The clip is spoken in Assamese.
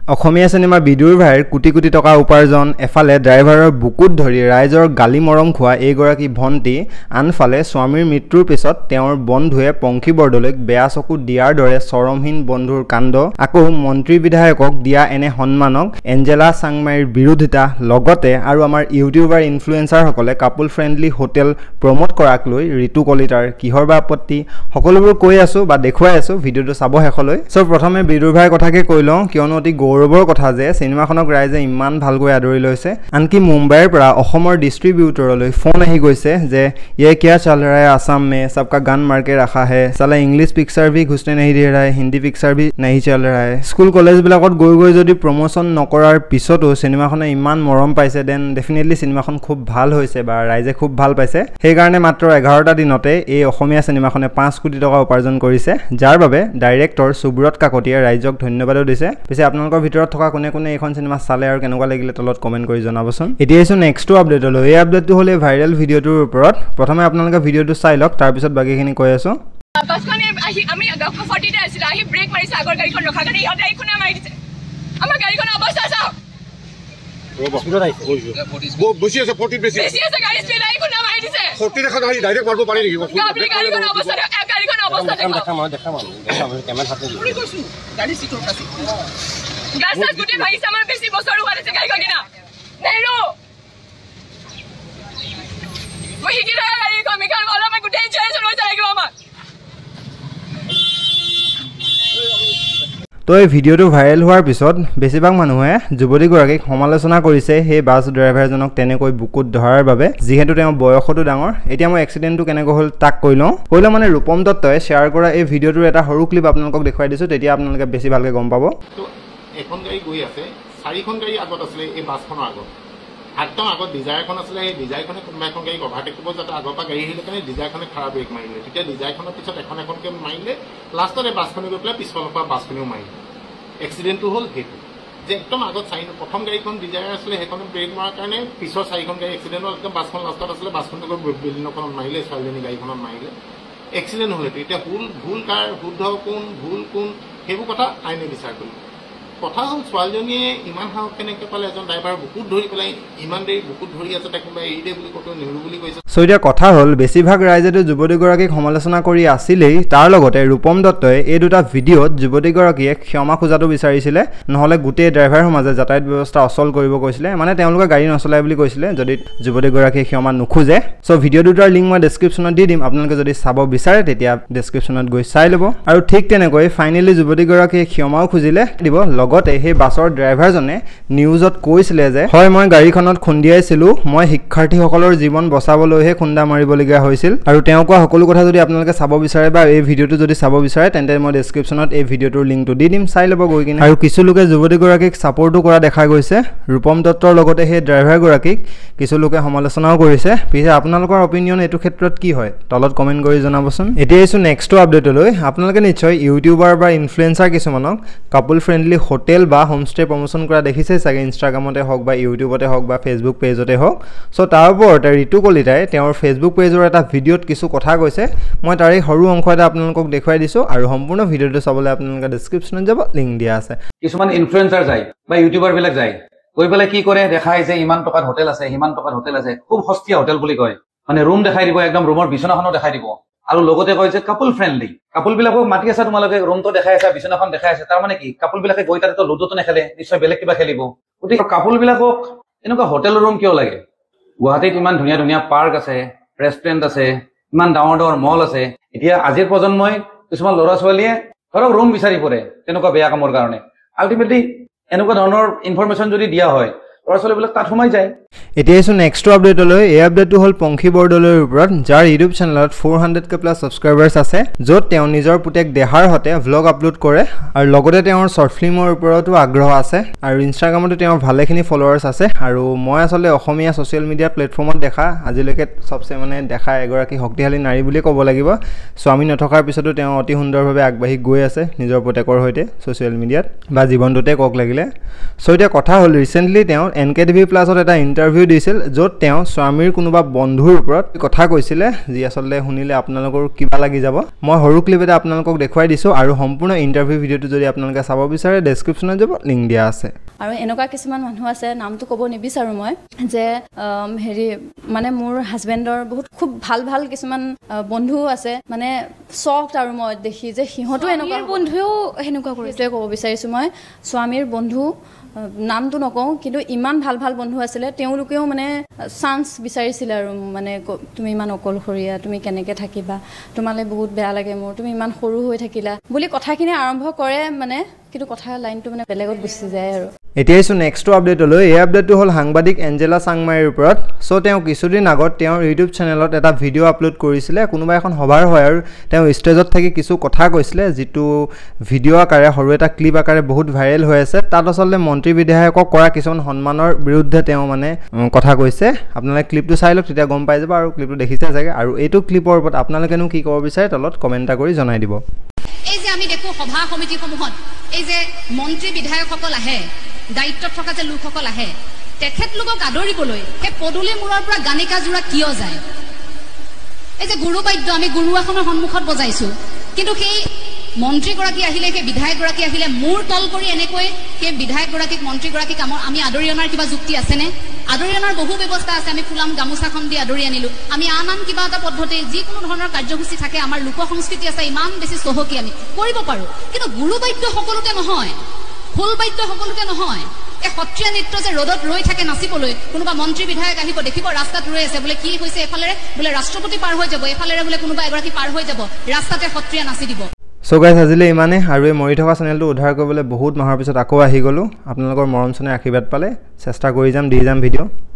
অসমীয়া সিনেমা বিদুৰভাইৰ কোটি কোটি টকা উপাৰ্জন এফালে ড্ৰাইভাৰৰ বুকুত ধৰি ৰাইজৰ গালি মৰম খোৱা এইগৰাকী ভণ্টি আনফালে স্বামীৰ মৃত্যুৰ পিছত তেওঁৰ বন্ধুৱে পংখী বৰদলৈক বেয়া চকু দিয়াৰ দৰে চৰমহীন বন্ধুৰ কাণ্ড আকৌ মন্ত্ৰী বিধায়কক দিয়া এনে সন্মানক এঞ্জেলা চাংমাইৰ বিৰোধিতা লগতে আৰু আমাৰ ইউটিউবাৰ ইনফ্লুৱেঞ্চাৰ সকলে কাপল ফ্ৰেণ্ডলি হোটেল প্ৰমোট কৰাক লৈ ঋতু কলিতাৰ কিহৰ বা আপত্তি সকলোবোৰ কৈ আছো বা দেখুৱাই আছো ভিডিওটো চাব হেকলৈ সো প্ৰথমে বিদুৰভাইৰ কথাকে কৈ লওঁ কিয়নো অতি গৌৰৱৰ কথা যে সিনেমাখনক ৰাইজে ইমান ভালকৈ আদৰি লৈছে আনকি মুম্বাইৰ পৰা অসমৰ ডিস্ট্ৰিবিউটৰলৈ ফোন আহি গৈছে যে ये क्या चल रहा है आसाम में सबका गन मार के रखा है साला इंग्लिश पिक्चर भी घुसने नहीं दे रहा है हिंदी पिक्चर भी नहीं चल रहा है स्कूल कॉलेज বিলাকত গৈ গৈ যদি প্ৰমোশন নকৰাৰ পিছতো সিনেমাখনে ইমান মৰম পাইছে দেন ডেফিনেটলি সিনেমাখন খুব ভাল হৈছে বা ৰাইজে খুব ভাল পাইছে সেই কাৰণে মাত্ৰ 11টা দিনতে এই অসমীয়া সিনেমাখনে 5 কোটি টকা উপাৰ্জন কৰিছে যাৰ বাবে ডাইৰেক্টৰ সুব্ৰত কাকতীয়া ৰাইজক ধন্যবাদও দিছে পিছে আপোনালোকৰ ভিতৰত থকা কোনে কোনে এইখন সিনেমা চালে আৰু কেনেকুৱা লাগিলে তলত কমেন্ট কৰি জনাবচোন এতিয়া এসো নেক্সট আপডেট হলো এই আপডেটটো হলে ভাইৰাল ভিডিওটোৰ ওপৰত প্ৰথমে আপোনালোকে ভিডিওটো চাই লওক তাৰ পিছত বাকিখিনি কৈ আছো বাসখনে আমি 40 তে আছিল আহি ব্ৰেক মাৰিছে আগৰ গাড়ীখন ৰখা কাৰণে ইহঁতে এইখনে মাৰি দিছে আমাৰ গাড়ীখন অৱস্থা চাওক স্পিডত আহিছে বেছি আছে 40 বেছি আছে গাড়ী স্পিড এইখনে মাৰি দিছে 40 দেখা গাড়ী ডাইৰেক্ট মাৰিব পাৰি নেকি গাড়ীখন অৱস্থা দেখা কেমেৰা হাতে পুৰি কৈছো গাড়ী সিটৰ কাছে গ্লাস গুটি ভাগিছে আমাৰ বেছি বছৰ হোৱাছে গাড়ীখন কিনা নেৰো মই হিকিৰা গাড়ী কমিকাল বলা মই গুটি চেঞ্জ হৈ যায়গো আমাক তো এই ভিডিওটো ভাইৰাল হোৱাৰ পিছত বেছিভাগ মানুহে যুৱতীগৰাকীক সমালোচনা কৰিছে সেই বাছ ড্ৰাইভাৰজনক তেনেকৈ বুকুত ধৰাৰ বাবে যিহেতু তেওঁ বয়সতো ডাঙৰ এতিয়া মই এক্সিডেন্টটো কেনেকৈ হ'ল তাক কৈ লওঁ মানে ৰূপম দত্তই শ্বেয়াৰ কৰা এই ভিডিওটোৰ এটা সৰু ক্লিপ আপোনালোকক দেখুৱাই দিছো তেতিয়া আপোনালোকে বেছি ভালকৈ গম পাব তো এখন গাড়ী গৈ আছে চাৰিখন গাড়ী আগত আছিল এই বাছখনৰ আগত একদম আগত ডিজায়াৰখন আছিল এই ডিজায়াৰখনে কোনোবা এখন গাড়ী অভাৰটেক কৰিব যাতে আগৰ পৰা গাড়ী আহিলে কাৰণে ডিজায়াৰখনে খাৰা ব্ৰেক মাৰিলে তেতিয়া ডিজায়াৰখনৰ পিছত এখনকে মাৰিলে লাষ্টত এই বাছখনে গৈ পেলাই পিছফালৰ পৰা বাছখনেও মাৰিলে এক্সিডেণ্টটো হ'ল সেইটো যে একদম আগত প্ৰথম গাড়ীখন ডিজায়াৰ আছিলে সেইখনে ব্ৰেক মৰাৰ কাৰণে পিছৰ চাৰিখন গাড়ী এক্সিডেণ্ট হ'ল একদম বাছখন লাষ্টত আছিলে বাছখনে গৈ বিল্ডিংখনত মাৰিলে ছোৱালীজনী গাড়ীখনত মাৰিলে এক্সিডেণ্ট হ'ল এতিয়া ভুল কাৰ শুদ্ধ কোন ভুল কোন সেইবোৰ কথা আইনে বিচাৰ কৰিব কথা হ'ল ছোৱালীজনীয়ে ইমান সাহস কেনেকৈ পালে এজন ড্ৰাইভাৰ বুকুত ধৰি পেলাই ইমান দেৰি বুকুত ধৰি আছে তাক কোনোবাই এৰি দে বুলি ক'তো নেৰু বুলি কৈছে সো এতিয়া কথা হ'ল বেছিভাগ ৰাইজেতো যুৱতীগৰাকীক সমালোচনা কৰি আছিলেই তাৰ লগতে ৰূপম দত্তই এই দুটা ভিডিঅ'ত যুৱতীগৰাকীয়ে ক্ষমা খোজাটো বিচাৰিছিলে নহ'লে গোটেই ড্ৰাইভাৰৰ মাজে যাতায়াত ব্যৱস্থা অচল কৰিব কৈছিলে মানে তেওঁলোকে গাড়ী নচলাই বুলি কৈছিলে যদি যুৱতীগৰাকীয়ে ক্ষমা নোখোজে সো ভিডিঅ' দুটাৰ লিংক মই ডেছক্ৰিপশ্যনত দি দিম আপোনালোকে যদি চাব বিচাৰে তেতিয়া ডেছক্ৰিপশ্যনত গৈ চাই ল'ব আৰু ঠিক তেনেকৈ ফাইনেলি যুৱতীগৰাকীয়ে ক্ষমাও খুজিলে দিব লগতে সেই বাছৰ ড্ৰাইভাৰজনে নিউজত কৈছিলে যে হয় মই গাড়ীখনত খুন্দিয়াইছিলো মই শিক্ষাৰ্থীসকলৰ জীৱন বচাবলৈহে খুন্দা মাৰিবলগীয়া হৈছিল আৰু তেওঁ কোৱা সকলো কথা যদি আপোনালোকে চাব বিচাৰে বা এই ভিডিঅ'টো যদি চাব বিচাৰে তেন্তে মই ডেছক্ৰিপশ্যনত এই ভিডিঅ'টোৰ লিংকটো দি দিম চাই ল'ব গৈ কিনে আৰু কিছু লোকে যুৱতীগৰাকীক ছাপৰ্টো কৰা দেখা গৈছে ৰূপম দত্তৰ লগতে সেই ড্ৰাইভাৰগৰাকীক কিছু লোকে সমালোচনাও কৰিছে পিছে আপোনালোকৰ অপিনিয়ন এইটো ক্ষেত্ৰত কি হয় তলত কমেণ্ট কৰি জনাবচোন এতিয়া এসো নেক্সট আপডেটলৈ আপোনালোকে নিশ্চয় ইউটিউবাৰ বা ইনফ্লুৱেঞ্চাৰ কিছুমানক কাপল ফ্ৰেণ্ডলি হোটেল বা হোমষ্টে প্ৰমোশন কৰা দেখিছে চাগে ইনষ্টাগ্ৰামতে হওক বা ইউটিউবতে হওক বা ফেচবুক পেজতে হওক সো তাৰ ওপৰতে ঋতু কলিতাই তেওঁৰ ফেচবুক পেজৰ এটা ভিডিঅ'ত কিছু কথা কৈছে মই তাৰে সৰু অংশ এটা আপোনালোকক দেখুৱাই দিছো আৰু সম্পূৰ্ণ ভিডিঅ'টো চাবলৈ আপোনালোকে ডেছক্ৰিপশ্যনত যাব লিংক দিয়া আছে কিছুমান ইনফ্লুৱেঞ্চাৰ যায় বা ইউটিউবাৰ বিলাক যায় গৈ পেলাই কি কৰে দেখায় যে ইমান টকাত হোটেল আছে সিমান টকাত হোটেল আছে খুব সস্তীয়া হোটেল বুলি কয় মানে ৰুম দেখাই দিব একদম ৰুমৰ বিছনাখনো দেখাই দিব আৰু লগতে কয় যে কাপল ফ্ৰেণ্ডলি কাপল বিলাকক মাতি আছে তোমালোকে ৰুমটো দেখাই আছে বিছনাখন দেখাই আছে তাৰ মানে কি কাপল বিলাকে গৈ তাতে লুডুটো নেখেলে নিশ্চয় বেলেগ কিবা খেলিব গতিকে কাপল বিলাকক এনেকুৱা হোটেল ৰুম কিয় লাগে গুৱাহাটীত ইমান ধুনীয়া ধুনীয়া পাৰ্ক আছে ৰেষ্টুৰেণ্ট আছে ইমান ডাঙৰ ডাঙৰ মল আছে এতিয়া আজিৰ প্ৰজন্মই কিছুমান ল'ৰা ছোৱালীয়ে ধৰক ৰুম বিচাৰি ফুৰে তেনেকুৱা বেয়া কামৰ কাৰণে আল্টিমেটলি এনেকুৱা ধৰণৰ ইনফৰমেশ্যন যদি দিয়া হয় ল'ৰা ছোৱালীবিলাক তাত সোমাই যায় এতিয়া এসো নেক্সট আপডেটলৈ এই আপডেটটো হ'ল পংখী বৰদলৈৰ ওপৰত যাৰ ইউটিউব চেনেলত 400K প্লাছ ছাবস্ক্ৰাইবাৰ্ছ আছে য'ত তেওঁ নিজৰ পুতেক দেহাৰ হতে ভ্লগ আপলোড কৰে আৰু লগতে তেওঁৰ শ্বৰ্ট ফিল্মৰ ওপৰতো আগ্ৰহ আছে আৰু ইনষ্টাগ্ৰামতো তেওঁৰ ভালেখিনি ফলোৱাৰ্ছ আছে আৰু মই আচলতে অসমীয়া ছ'চিয়েল মিডিয়া প্লেটফৰ্মত দেখা আজিলৈকে সবচে মানে দেখা এগৰাকী শক্তিশালী নাৰী বুলি ক'ব লাগিব স্বামী নথকাৰ পিছতো তেওঁ অতি সুন্দৰভাৱে আগবাঢ়ি গৈ আছে নিজৰ পুতেকৰ সৈতে ছ'চিয়েল মিডিয়াত বা জীৱনটোতে কক লাগিলে সো এতিয়া কথা হ'ল ৰিচেণ্টলি তেওঁ NKTV+ এটা ইণ্টাৰভিউ দিছিল য'ত তেওঁ স্বামীৰ কোনোবা বন্ধুৰ ওপৰত কথা কৈছিলে যি আচলতে শুনিলে আপোনালোকৰ কিবা লাগি যাব মই সৰু ক্লিপ এটা আপোনালোকক দেখুৱাই দিছো আৰু সম্পূৰ্ণ ইণ্টাৰভিউ ভিডিঅ'টো যদি আপোনালোকে চাব বিচাৰে ডেছক্ৰিপশ্যনত যাব লিংক দিয়া আছে আৰু এনেকুৱা কিছুমান মানুহ আছে নামটো ক'ব নিবিচাৰো মই যে হেৰি মানে মোৰ হাজবেণ্ডৰ বহুত খুব ভাল ভাল কিছুমান বন্ধু আছে মানে চকড আৰু মই দেখি যে সিহঁতো এনেকুৱা বন্ধুও হেনেকুৱা কৰিছে ক'ব বিচাৰিছো মই স্বামীৰ বন্ধু নামটো নকওঁ কিন্তু ইমান ভাল ভাল বন্ধু আছিল তেওঁলোকেও মানে চান্স বিচাৰিছিল আৰু মানে তুমি ইমান অকলশৰীয়া তুমি কেনেকৈ থাকিবা তোমালে বহুত বেয়া লাগে মোৰ তুমি ইমান সৰু হৈ থাকিলা বুলি কথাখিনি আৰম্ভ কৰে মানে কিন্তু কথা লাইনটো মানে বেলেগত গুচি যায় আৰু এতিয়া ইছো নেক্সট আপডেটলৈ এই আপডেটটো হ'ল সাংবাদিক এঞ্জেলা চাংমাইৰ ওপৰত সো তেওঁ কিছুদিন আগত তেওঁৰ ইউটিউব চেনেলত এটা ভিডিঅ' আপলোড কৰিছিলে কোনোবা এখন সভাৰ হয় আৰু তেওঁ ষ্টেজত থাকি কিছু কথা কৈছিলে যেটো ভিডিঅ' আকাৰে সৰু এটা ক্লিপ আকাৰে বহুত ভাইৰেল হৈ আছে তাত আচলতে মন্ত্ৰী বিধায়কক কৰা কিছুমান সন্মানৰ বিৰুদ্ধে তেওঁ মানে কথা কৈছে আপোনালোকে ক্লিপটো চাই লওক তেতিয়া গম পাই যাব আৰু ক্লিপটো দেখিছে চাগে আৰু এইটো ক্লিপৰ ওপৰত আপোনালোকেনো কি ক'ব বিচাৰে তলত কমেন্ট কৰি জনাই দিব এই যে আমি দেখো সভা সমিতিসমূহত এই যে মন্ত্ৰী বিধায়কসকল আহে দায়িত্বত থকা যে লোকসকল আহে তেখেতলোকক আদৰিবলৈ সেই পদুলি মূৰৰ পৰা গানিকা জোৰা কিয় যায় এই যে গুৰু বাদ্য আমি গুৰুৱাখনৰ সন্মুখত বজাইছো কিন্তু সেই মন্ত্ৰীগৰাকী আহিলে সেই বিধায়কগৰাকী আহিলে মূৰ তল কৰি এনেকৈ সেই বিধায়কগৰাকীক মন্ত্ৰীগৰাকীক আমি আদৰি অনাৰ কিবা যুক্তি আছেনে আদৰি অনাৰ বহু ব্যৱস্থা আছে আমি ফুলাম গামোচাখন দি আদৰি আনিলো আমি আন কিবা এটা পদ্ধতি যিকোনো ধৰণৰ কাৰ্যসূচী থাকে আমাৰ লোক সংস্কৃতি আছে ইমান বেছি চহকী আমি কৰিব পাৰো কিন্তু গুৰু বাদ্য সকলোতে নহয় ফুল বাদ্য সকলোতে নহয় এই সত্ৰীয়া নৃত্য যে ৰদত ৰৈ থাকে নাচিবলৈ কোনোবা মন্ত্ৰী বিধায়ক আহিব দেখিব ৰাস্তাত ৰৈ আছে বোলে কি হৈছে এফালে বোলে ৰাষ্ট্ৰপতি পাৰ হৈ যাব এফালে বোলে কোনোবা এগৰাকী পাৰ হৈ যাব ৰাস্তাতে সত্ৰীয়া নাচি দিব সো গাইজ আজিলে ইমানে আৰু এই মৰি থকা চেনেলটো উদ্ধাৰ কৰিবলৈ বহুত মাহৰ পিছত আকৌ আহি গলো আপোনালোকৰ মৰম চনে আশীৰ্বাদ পালে চেষ্টা কৰি যাম দি যাম ভিডিঅ'